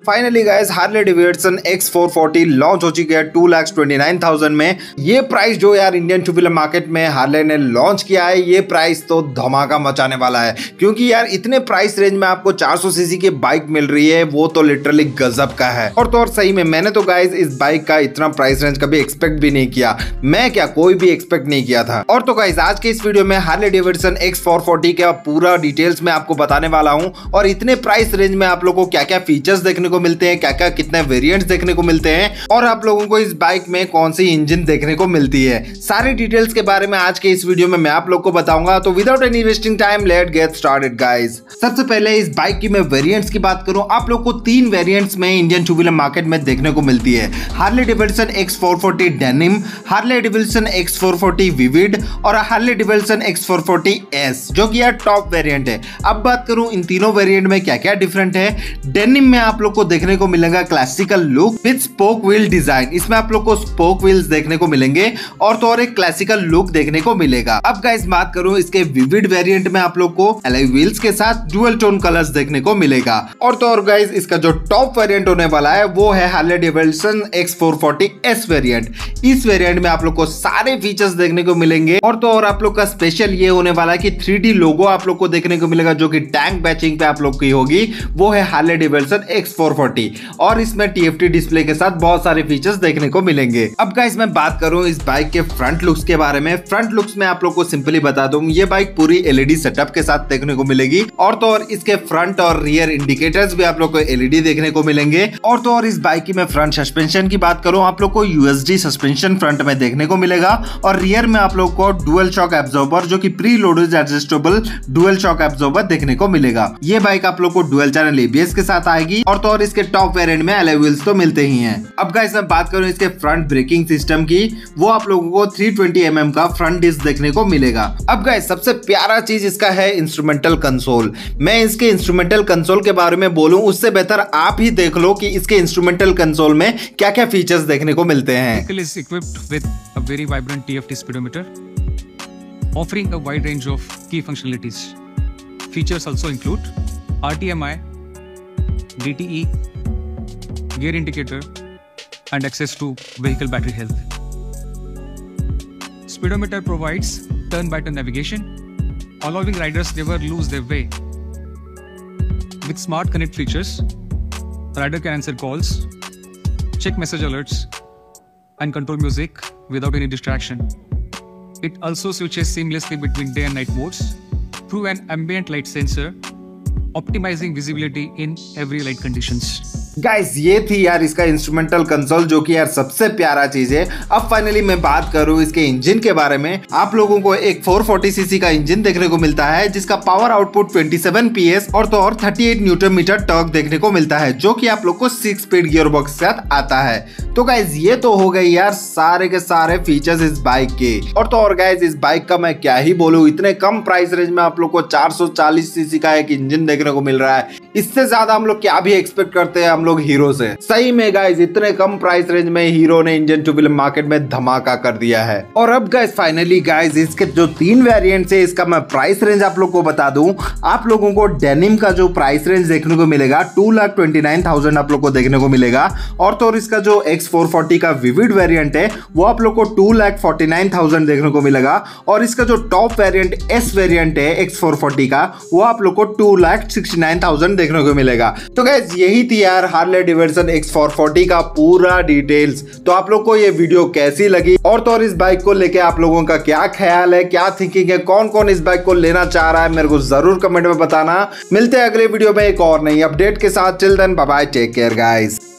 Finally guys Harley Davidson X440 launch हो चुकी है 2,29,000 में। ये प्राइस जो यार इंडियन टू व्हीलर मार्केट में हार्ले ने लॉन्च किया है, ये प्राइस तो धमाका मचाने वाला है, क्योंकि यार इतने प्राइस रेंज में आपको 400 सीसी की बाइक मिल रही है, वो तो लिटरली गजब का है। और तो और सही में मैंने तो गाइस इस बाइक का इतना प्राइस रेंज कभी एक्सपेक्ट भी नहीं किया, मैं क्या कोई भी एक्सपेक्ट नहीं किया था। और तो गाइस आज के इस वीडियो में हार्ले डेविडसन X440 का पूरा डिटेल्स में आपको बताने वाला हूं, और इतने प्राइस रेंज में आप लोगों को क्या क्या फीचर्स देखने को मिलते हैं, क्या क्या कितने वेरिएंट्स देखने को मिलते हैं, और आप लोगों को इस बाइक में कौन सी इंजन देखने को मिलती है, सारी डिटेल्स के बारे में आज के इस वीडियो में मैं आप लोग को बताऊंगा। तो without any wasting time let get started guys. सबसे पहले इस बाइक की मैं वेरिएंट्स की बात करूं, आप लोग को 3 वेरिएंट्स में इंडियन टू व्हीलर मार्केट में देखने को मिलती है। Harley Davidson X440 denim, Harley Davidson X440 vivid और हार्ले डेविडसन X440S, जो कि यार टॉप वेरिएंट है। अब बात करूं इन तीनों वेरिएंट में क्या क्या डिफरेंट है। डेनिम में आप लोग को देखने को मिलेगा classical look with spoke wheel design, इसमें आप लोग को स्पोक व्हील्स देखने को मिलेंगे और तो और एक क्लासिकल लुक देखने को मिलेगा। अब गाइस बात करूं इसके विविड वेरिएंट में आप लोग को एलॉय व्हील्स के साथ डुअल टोन कलर्स देखने को मिलेगा। और तो और गाइस इसका जो टॉप वेरिएंट होने वाला है वो है हार्ले डेविडसन X440S वेरिएंट। इस वेरिएंट में आप लोग को सारे फीचर्स देखने को मिलेंगे, और तो और आप लोग का स्पेशल ये होने वाला है कि 3D लोगो आप लोग को देखने को मिलेगा, जो कि टैंक बैचिंग पे आप लोग की होगी, वो है हार्ले डेविडसन X440, और इसमें TFT डिस्प्ले के साथ बहुत सारे फीचर्स देखने को मिलेंगे। अब गाइस मैं बात करूं इस बाइक के फ्रंट लुक्स के बारे में। फ्रंट लुक्स में आप लोग को सिंपली बता दूं, ये बाइक पूरी LED सेटअप के साथ देखने को मिलेगी, और तो और इसके फ्रंट और रियर इंडिकेटर्स भी आप लोग को LED देखने को मिलेंगे। और तो और इस बाइक की मैं फ्रंट सस्पेंशन की बात करूं, आप लोग को USD सस्पेंशन फ्रंट में देखने को मिलेगा, और रियर में आप लोग को डुअल शॉक एब्जॉर्बर, जो कि preloaded adjustable dual shock absorber देखने को मिलेगा। ये बाइक आप लोग को डुअल चैनल ABS के साथ आएगी, और तो और इसके टॉप वेरिएंट में एलॉय व्हील्स तो मिलते ही हैं। अब गाइस मैं बात करूं इसके फ्रंट ब्रेकिंग सिस्टम की, वो आप लोगों को 320 mm का फ्रंट डिस्क देखने को मिलेगा। अब गाइस सबसे प्यारा चीज इसका है इंस्ट्रूमेंटल कंसोल। मैं इसके इंस्ट्रूमेंटल कंसोल के बारे में बोलूं उससे बेहतर आप ही देख लो कि इसके इंस्ट्रूमेंटल कंसोल में क्या क्या फीचर्स देखने को मिलते हैं। Vehicle is equipped with a very vibrant TFT speedometer, offering a wide range of key functionalities. Features also include RTMI, DTE, gear indicator, and access to vehicle battery health. Speedometer provides turn-by-turn navigation, allowing riders never lose their way. With Smart Connect features, rider can answer calls, check message alerts, and control music without any distraction. It also switches seamlessly between day and night modes through an ambient light sensor, optimizing visibility in every light conditions. Guys ये थी यार इसका instrumental console, जो कि यार सबसे प्यारा चीज है। अब फाइनली मैं बात करूं इसके इंजन के बारे में। आप लोगों को एक 440 सीसी का इंजन देखने को मिलता है, जिसका पावर आउटपुट 27 PS और तो और 38 न्यूटन मीटर टॉर्क देखने को मिलता है, जो कि आप लोग को 6 स्पीड गियर बॉक्स के साथ आता है। तो गाइस ये तो हो गई यार सारे के सारे फीचर्स इस बाइक के। और तो और गाइस इस बाइक का मैं क्या ही बोलूं, इतने कम प्राइस रेंज में आप लोग को 440 सीसी का एक इंजन देखने को मिल रहा है। इससे ज्यादा हम लोग क्या भी एक्सपेक्ट करते हैं हम लोग हीरो से। सही में गाइस इतने कम प्राइस रेंज में हीरो ने इंडियन टू व्हीलर मार्केट में धमाका कर दिया है। और अब गाइस फाइनली गाइस इसके जो 3 वेरिएंट्स है, इसका मैं प्राइस रेंज आप लोग को बता दूं। आप लोगों को डेनिम का जो प्राइस रेंज देखने को मिलेगा 2,29,000 आप लोग को देखने को मिलेगा, और तो और इसका जो X440 का विविड वेरिएंट है वो आप लोग को 2,49,000 देखने को मिलेगा, और इसका जो टॉप वेरिएंट S वेरिएंट है X440 का वो आप लोग को 2,69,000 देखने को मिलेगा। तो गाइस यही थी यार हार्ले डेविडसन X440 का पूरा डिटेल्स। तो आप लोग को ये वीडियो कैसी लगी, और तो और इस बाइक को लेके आप लोगों का क्या ख्याल है, क्या थिंकिंग है, कौन कौन इस बाइक को लेना चाह रहा है, मेरे को जरूर कमेंट में बताना। मिलते हैं अगले वीडियो में एक और नई अपडेट के साथ। Till then bye bye, take care guys.